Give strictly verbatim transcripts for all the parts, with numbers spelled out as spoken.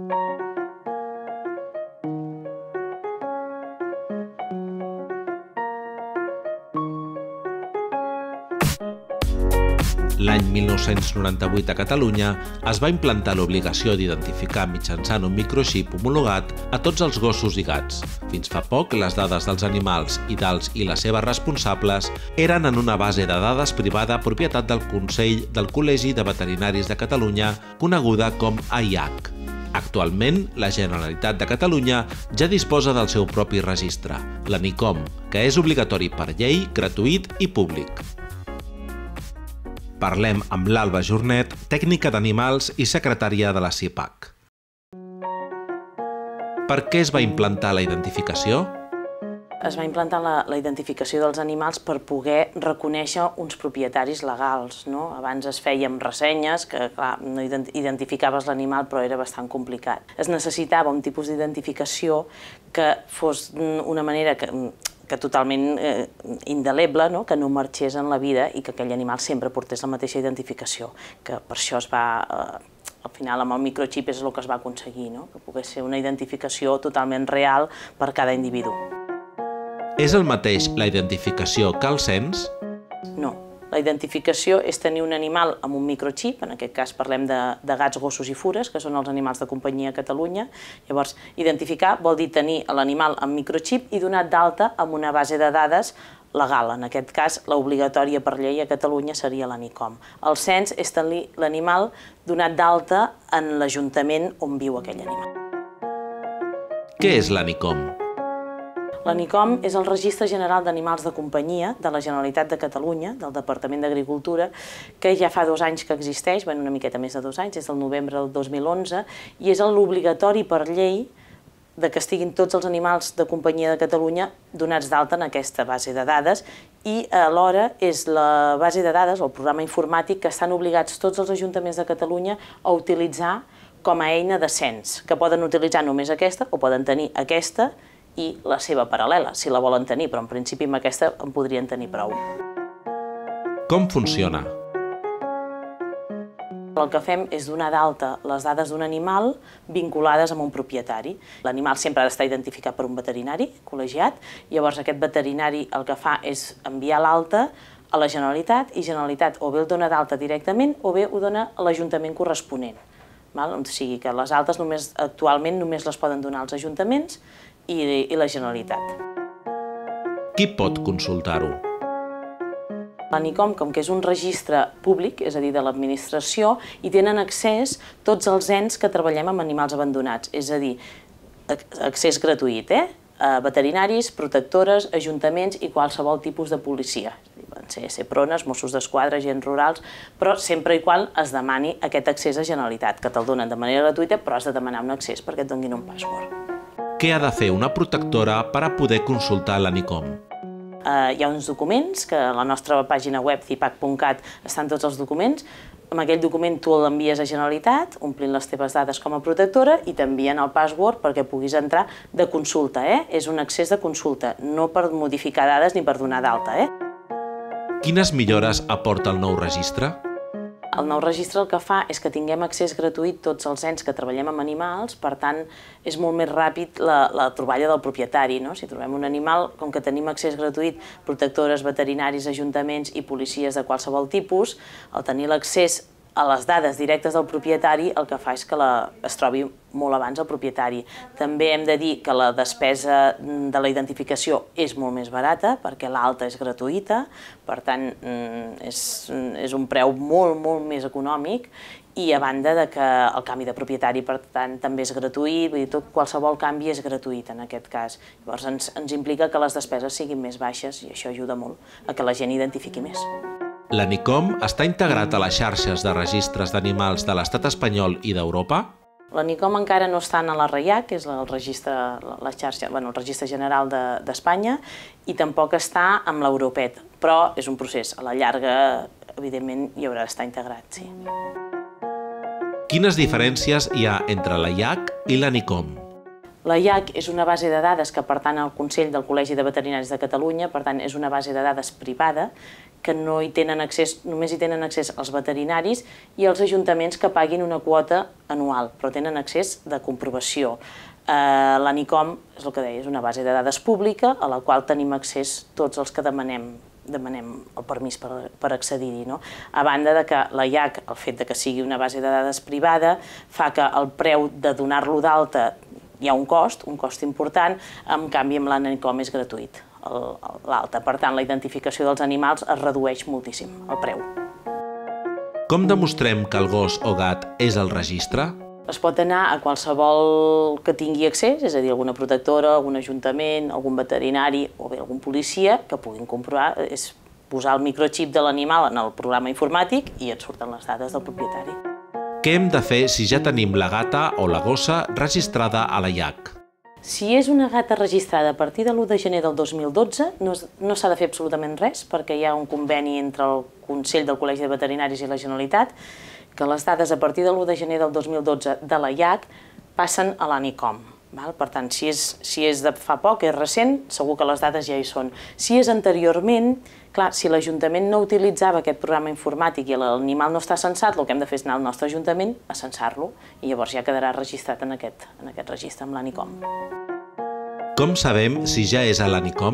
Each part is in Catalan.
L'any mil nou-cents noranta-vuit a Catalunya es va implantar l'obligació d'identificar mitjançant un microxip homologat a tots els gossos i gats. Fins fa poc, les dades dels animals i dels i les seves responsables eren en una base de dades privada propietat del Consell del Col·legi de Veterinaris de Catalunya, coneguda com A I A C. Actualment, la Generalitat de Catalunya ja disposa del seu propi registre, l'ANICOM, que és obligatori per llei, gratuït i públic. Parlem amb l'Alba Jornet, tècnica d'animals i secretària de la C I P A C. Per què es va implantar la identificació? Es va implantar la, la identificació dels animals per poder reconèixer uns propietaris legals, no? Abans es feia amb ressenyes, que clar, no identificaves l'animal, però era bastant complicat. Es necessitava un tipus d'identificació que fos una manera que, que totalment eh, indeleble, no? Que no marxés en la vida i que aquell animal sempre portés la mateixa identificació, que per això es va... Eh, al final, amb el microxip és el que es va aconseguir, no? Que pogués ser una identificació totalment real per cada individu. És el mateix la identificació que el cens? No. La identificació és tenir un animal amb un microxip, en aquest cas parlem de, de gats, gossos i fures, que són els animals de companyia a Catalunya. Llavors, identificar vol dir tenir l'animal amb microxip i donat d'alta amb una base de dades legal. En aquest cas, l'obligatòria per llei a Catalunya seria l'ANICOM. El cens és tenir l'animal donat d'alta en l'Ajuntament on viu aquell animal. Què és l'ANICOM? L'ANICOM és el Registre General d'Animals de Companyia de la Generalitat de Catalunya, del Departament d'Agricultura, que ja fa dos anys que existeix, bueno, una miqueta més de dos anys, és del novembre del dos mil onze, i és l'obligatori per llei de que estiguin tots els animals de companyia de Catalunya donats d'alta en aquesta base de dades i alhora és la base de dades, el programa informàtic, que estan obligats tots els ajuntaments de Catalunya a utilitzar com a eina de cens, que poden utilitzar només aquesta o poden tenir aquesta i la seva paral·lela, si la volen tenir, però en principi amb aquesta en podrien tenir prou. Com funciona? El que fem és donar d'alta les dades d'un animal vinculades amb un propietari. L'animal sempre ha d'estar identificat per un veterinari col·legiat, llavors aquest veterinari el que fa és enviar l'alta a la Generalitat i Generalitat o bé el dona d'alta directament o bé ho dona a l'Ajuntament corresponent. O sigui que les altes només, actualment només les poden donar als ajuntaments i, i la Generalitat. Qui pot consultar-ho? L'ANICOM, com que és un registre públic, és a dir, de l'administració, hi tenen accés tots els ens que treballem amb animals abandonats, és a dir, accés gratuït, eh? Veterinaris, protectores, ajuntaments i qualsevol tipus de policia. Van ser Seprones, Mossos d'Esquadra, agents rurals, però sempre i quan es demani aquest accés a Generalitat, que te'l donen de manera gratuïta, però has de demanar un accés perquè et donin un password. Què ha de fer una protectora per a poder consultar l'ANICOM? Uh, hi ha uns documents, que a la nostra pàgina web c i p a c punt cat estan tots els documents. Amb aquell document tu l'envies a Generalitat, omplint les teves dades com a protectora i t'envien el password perquè puguis entrar de consulta. Eh? És un accés de consulta, no per modificar dades ni per donar d'alta. Eh? Quines millores aporta el nou registre? El nou registre el que fa és que tinguem accés gratuït tots els ens que treballem amb animals, per tant, és molt més ràpid la, la troballa del propietari. No? Si trobem un animal, com que tenim accés gratuït, protectores, veterinaris, ajuntaments i policies de qualsevol tipus, al tenir l'accés a les dades directes del propietari, el que fa és que la, es trobi molt abans el propietari. També hem de dir que la despesa de la identificació és molt més barata, perquè l'alta és gratuïta, per tant, és, és un preu molt, molt més econòmic, i a banda de que el canvi de propietari, per tant, també és gratuït, vull dir, tot, qualsevol canvi és gratuït en aquest cas. Llavors, ens, ens implica que les despeses siguin més baixes i això ajuda molt a que la gent identifiqui més. L'ANICOM està integrat a les xarxes de registres d'animals de l'Estat espanyol i d'Europa? L'ANICOM encara no està en la R I A C, que és el registre, la xarxa, bueno, el registre general d'Espanya, i tampoc està amb l'Europet, però és un procés. A la llarga, evidentment, hi haurà d'estar integrat, sí. Quines diferències hi ha entre la I A C i l'ANICOM? La I A C és una base de dades que pertany al Consell del Col·legi de Veterinaris de Catalunya, per tant, és una base de dades privada que no hi tenen accés, només hi tenen accés els veterinaris i els ajuntaments que paguin una quota anual, però tenen accés de comprovació. L'ANICOM, és el que deia, és una base de dades pública a la qual tenim accés tots els que demanem demanem el permís per accedir-hi. A banda de que la I A C, el fet de que sigui una base de dades privada, fa que el preu de donar-lo d'alta hi ha un cost, un cost important, en canvi amb l'ANICOM és gratuït, l'alta. Per tant, la identificació dels animals es redueix moltíssim, el preu. Com demostrem que el gos o gat és al registre? Es pot anar a qualsevol que tingui accés, és a dir, alguna protectora, algun ajuntament, algun veterinari o bé algun policia que puguin comprovar, és posar el microxip de l'animal en el programa informàtic i et surten les dades del propietari. Què hem de fer si ja tenim la gata o la gossa registrada a la I A C? Si és una gata registrada a partir de l'u de gener del dos mil dotze, no, no s'ha de fer absolutament res, perquè hi ha un conveni entre el Consell del Col·legi de Veterinaris i la Generalitat, que les dades a partir de l'u de gener del dos mil dotze de la I A C passen a l'ANICOM. Per tant, si és, si és de fa poc, és recent, segur que les dades ja hi són. Si és anteriorment, clar, si l'Ajuntament no utilitzava aquest programa informàtic i l'animal no està censat, el que hem de fer és anar al nostre Ajuntament a censar-lo i llavors ja quedarà registrat en aquest, en aquest registre amb l'ANICOM. Com sabem si ja és a l'ANICOM?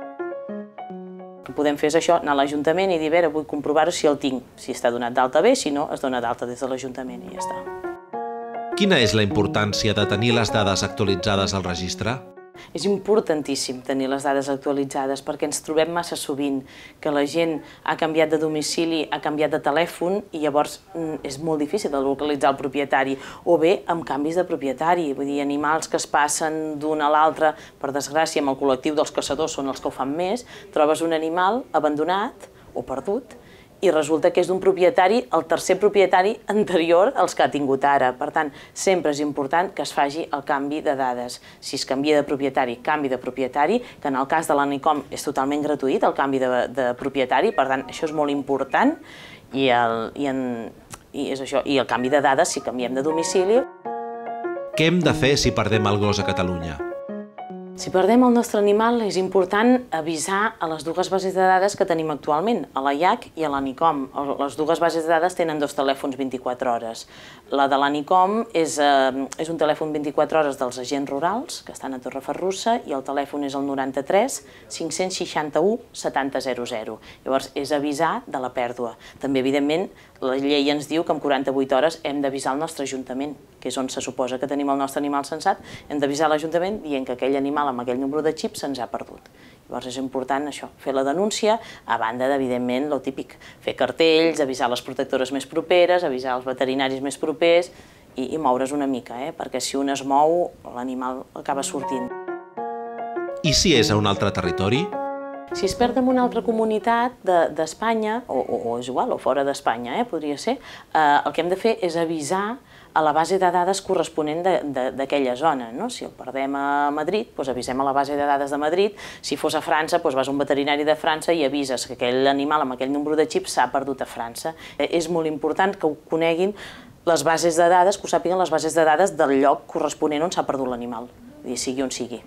El que podem fer és això, anar a l'Ajuntament i dir, a veure, vull comprovar-ho si el tinc. Si està donat d'alta bé, si no, es dona d'alta des de l'Ajuntament i ja està. Quina és la importància de tenir les dades actualitzades al registre? És importantíssim tenir les dades actualitzades perquè ens trobem massa sovint que la gent ha canviat de domicili, ha canviat de telèfon i llavors és molt difícil de localitzar el propietari o bé amb canvis de propietari, vull dir, animals que es passen d'un a l'altre, per desgràcia amb el col·lectiu dels caçadors són els que ho fan més, trobes un animal abandonat o perdut i resulta que és d'un propietari, el tercer propietari anterior als que ha tingut ara. Per tant, sempre és important que es faci el canvi de dades. Si es canvia de propietari, canvi de propietari, que en el cas de l'ANICOM és totalment gratuït, el canvi de, de propietari, per tant, això és molt important, i el, i en, i és això, i el canvi de dades si canviem de domicili. Què hem de fer si perdem el gos a Catalunya? Si perdem el nostre animal, és important avisar a les dues bases de dades que tenim actualment, a la I A C i a l'ANICOM. Les dues bases de dades tenen dos telèfons vint-i-quatre hores. La de l'ANICOM és, eh, és un telèfon vint-i-quatre hores dels agents rurals, que estan a Torreferrussa, i el telèfon és el noranta-tres cinc-cents seixanta-u setanta zero zero. Llavors, és avisar de la pèrdua. També, evidentment, la llei ens diu que en quaranta-vuit hores hem d'avisar el nostre ajuntament, que és on se suposa que tenim el nostre animal censat, hem d'avisar l'Ajuntament dient que aquell animal amb aquell número de xip se'ns ha perdut. Llavors és important això, fer la denúncia, a banda d'evidentment lo típic, fer cartells, avisar les protectores més properes, avisar els veterinaris més propers i, i moure's una mica, eh? Perquè si un es mou, l'animal acaba sortint. I si és a un altre territori? Si es perd en una altra comunitat d'Espanya, de, o, o, o és igual, o fora d'Espanya, eh, podria ser, eh, el que hem de fer és avisar a la base de dades corresponent d'aquella zona. No? Si el perdem a Madrid, doncs avisem a la base de dades de Madrid. Si fos a França, doncs vas a un veterinari de França i avises que aquell animal amb aquell número de xip s'ha perdut a França. Eh, és molt important que ho coneguin les bases de dades, que ho sàpiguen les bases de dades del lloc corresponent on s'ha perdut l'animal, sigui on sigui.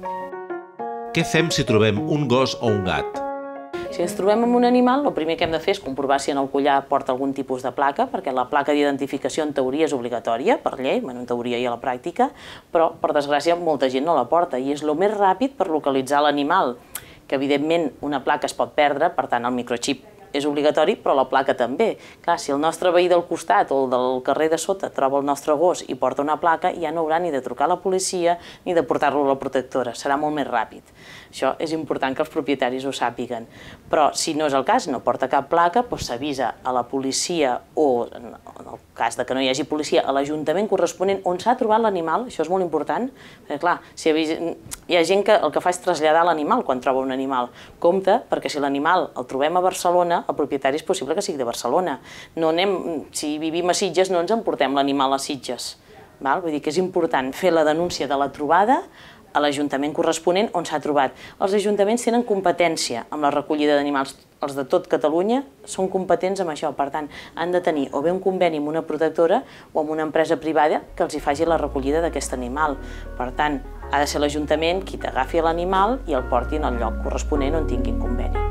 Què fem si trobem un gos o un gat? Si ens trobem amb un animal, el primer que hem de fer és comprovar si en el collar porta algun tipus de placa, perquè la placa d'identificació en teoria és obligatòria per llei, en teoria i a la pràctica, però per desgràcia molta gent no la porta i és el més ràpid per localitzar l'animal, que evidentment una placa es pot perdre, per tant el microxip és obligatori, però la placa també. Clar, si el nostre veí del costat o el del carrer de sota troba el nostre gos i porta una placa, ja no haurà ni de trucar a la policia ni de portar-lo a la protectora, serà molt més ràpid. Això és important que els propietaris ho sàpiguen. Però si no és el cas, no porta cap placa, doncs s'avisa a la policia o, en el cas de que no hi hagi policia, a l'Ajuntament corresponent on s'ha trobat l'animal, això és molt important, perquè clar, si avisa, hi ha gent que el que fa és traslladar l'animal quan troba un animal. Compte, perquè si l'animal el trobem a Barcelona, el propietari és possible que sigui de Barcelona. No anem, si vivim a Sitges, no ens emportem l'animal a Sitges. Val? Vull dir que és important fer la denúncia de la trobada a l'Ajuntament corresponent on s'ha trobat. Els ajuntaments tenen competència amb la recollida d'animals. Els de tot Catalunya són competents amb això. Per tant, han de tenir o bé un conveni amb una protectora o amb una empresa privada que els hi faci la recollida d'aquest animal. Per tant, ha de ser l'Ajuntament qui t'agafi l'animal i el porti en el lloc corresponent on tinguin conveni.